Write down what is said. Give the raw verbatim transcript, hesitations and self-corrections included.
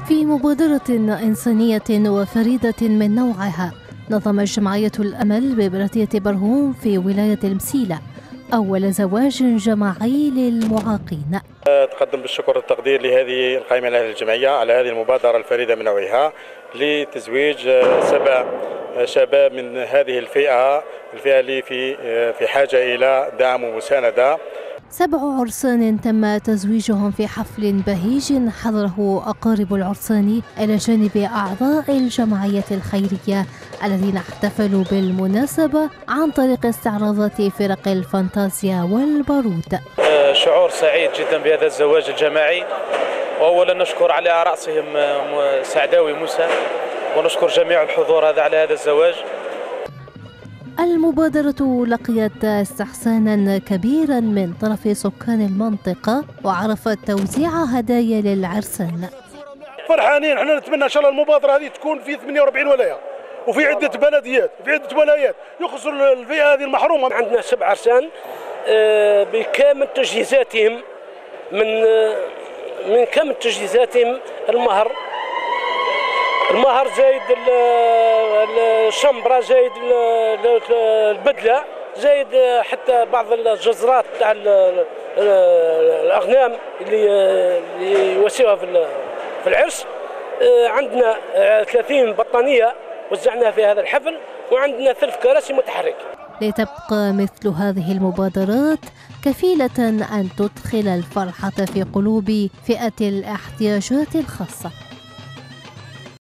في مبادرة إنسانية وفريدة من نوعها، نظمت جمعية الأمل ببلدية برهوم في ولاية المسيلة أول زواج جماعي للمعاقين. تقدم بالشكر والتقدير لهذه القائمة على الجمعية على هذه المبادرة الفريدة من نوعها لتزويج سبع شباب من هذه الفئة الفئة اللي في في حاجة إلى دعم ومساندة. سبع عرسان تم تزويجهم في حفل بهيج حضره أقارب العرسان إلى جانب أعضاء الجمعية الخيرية الذين احتفلوا بالمناسبة عن طريق استعراضات فرق الفانتازيا والبارود. شعور سعيد جدا بهذا الزواج الجماعي، وأولا نشكر على رأسهم سعداوي موسى، ونشكر جميع الحضور هذا على هذا الزواج. المبادرة لقيت استحسانا كبيرا من طرف سكان المنطقة وعرفت توزيع هدايا للعرسان. فرحانين، احنا نتمنى ان شاء الله المبادرة هذه تكون في ثمانية وأربعين ولاية وفي عدة بلديات في عدة ولايات يخصوا الفئة هذه المحرومة. عندنا سبع عرسان بكامل تجهيزاتهم، من من كامل تجهيزاتهم، المهر المهر زايد الشمبرة زايد البدلة زايد حتى بعض الجزرات تاع الأغنام اللي يوسعوها في العرس. عندنا ثلاثين بطانية وزعناها في هذا الحفل، وعندنا ثلاث كراسي متحركة. لتبقى مثل هذه المبادرات كفيلة أن تدخل الفرحة في قلوب فئة الاحتياجات الخاصة.